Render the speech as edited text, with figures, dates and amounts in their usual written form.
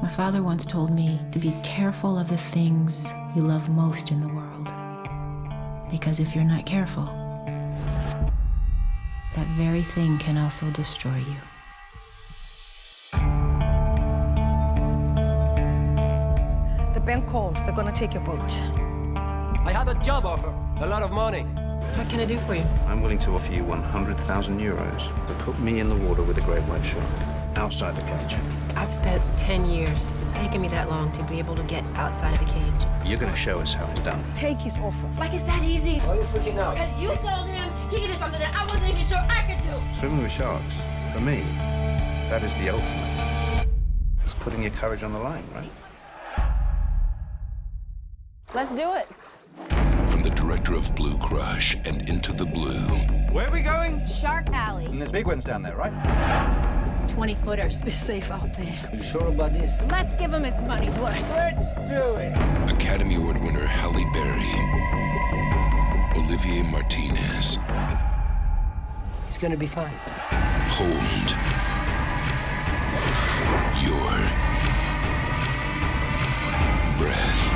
My father once told me to be careful of the things you love most in the world. Because if you're not careful, that very thing can also destroy you. The bank called. They're gonna take your boat. I have a job offer. A lot of money. What can I do for you? I'm willing to offer you 100,000 euros to put me in the water with a great white shark, outside the cage. I've spent 10 years. It's taken me that long to be able to get outside of the cage. You're going to show us how it's done. Take his offer. Like it's that easy? Why are you freaking out? Because you told him he could do something that I wasn't even sure I could do. Swimming with sharks, for me, that is the ultimate. It's putting your courage on the line, right? Let's do it. From the director of Blue Crush and Into the Blue. Where are we going? Shark Alley. And there's big ones down there, right? 20-footers. Be safe out there. You sure about this? Let's give him his money's worth. Let's do it. Academy Award winner Halle Berry. Olivier Martinez. It's gonna be fine. Hold your breath.